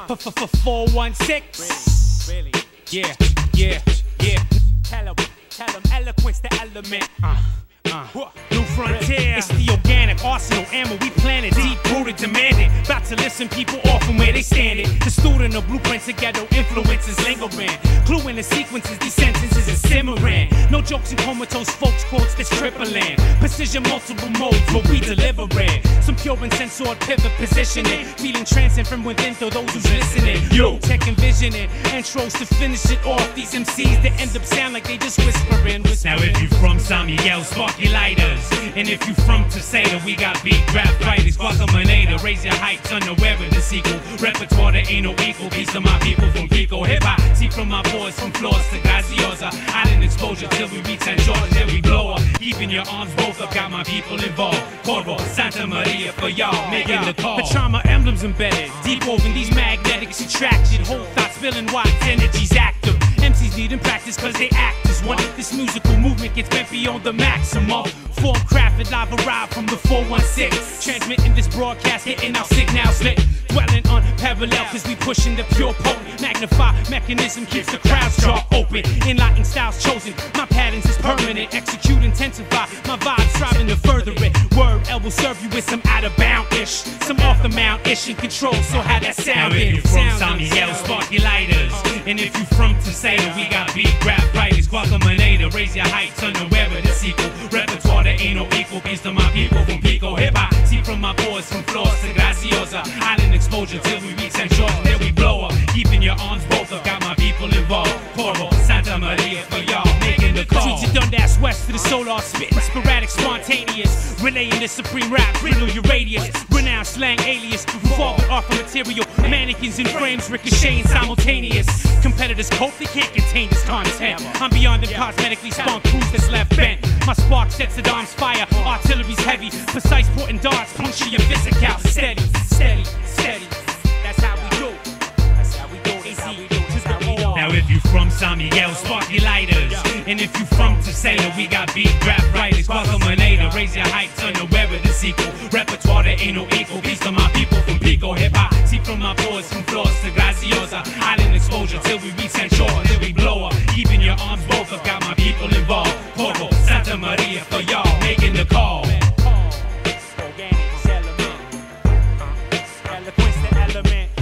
416. Really? Yeah, yeah, yeah. Tell 'em, eloquence the element. New frontier. It's the organic arsenal ammo. We planted deep rooted, demanding. About to listen people off from where they stand it. The student of blueprints of ghetto influences lingering. Clue in the sequences, these sentences are simmering. No jokes and comatose folks quotes that's tripling. Precision multiple modes, but we deliver it. Some pure and censored pivot positioning. Feeling transcend from within to those who's listening. Yo, tech envisioning. Intros to finish it off. These MCs that end up sound like they just whispering. Now if you from Samuel, sparky lighters. And if you from Teseda, we got beat rap fighters. Guacamanator, raise your heights, unaware of the sequel. Repertoire that ain't no equal. Peace to my people from Pico. Hip hop, see from my boys from Floors to Graziosa. Island exposure till we reach St. George, then we blow up. Keeping your arms both up, got my people involved. Corvo, Santa Maria for y'all, making the call. The trauma emblems embedded, deep woven these magnetics attraction. Whole thoughts spilling wide, energies active. MCs need in practice cause they act as one. This musical movement gets bent beyond the maximum. Form crafted, live arrive from the 416. Transmitting this broadcast, hitting our signals lit. Dwelling on parallel cause we pushing the pure potent. Magnify mechanism keeps the crowd's jaw open. Enlightened styles chosen, my patterns is permanent. Execute, intensify, my vibes striving to further it. Word L will serve you with some out of bound-ish. Some off the mount-ish in control, so how that sound now if you from Samuel, sparky lighters. And if you from Teseda, we got beat rap fighters. Guacamanator, raise your heights, unaware of the sequel. Repertoire that ain't no equal. Peace to my people from Pico. Hip hop, see from my boys from Floors to Graziosa. Island exposure till we reach St. George, then we blow up. Keeping your arms both up, got my people involved. Corvo, Santa Maria for y'all, making the call. Teach your Dundas west to the solar spitting sporadic, spontaneous. Relaying the supreme rap, riddle your radius. Renowned slang alias, revolving off of material. Mannequins in frames, ricocheting simultaneous. Competitors cope, they can't contain this content. I'm beyond them cosmetically spawned crews that's left bent. My spark sets the arms fire, artillery's heavy. Precise porting darts, puncture your physical. Steady, steady, steady. That's how we do. That's how we do. Now if you from Samuel, sparky lighters. And if you from Teseda, we got beat rap writers. Guacamanator, raise your heights, unaware of the sequel. Repertoire that ain't no equal. Peace to my people from Pico. Hip hop, see from my boys from Floors to Graziosa. Island exposure till we reach St. George, then we blow up. Keeping your arms both up, got my people involved. Corvo, Santa Maria for y'all, making the call. Organic element. Eloquence the element.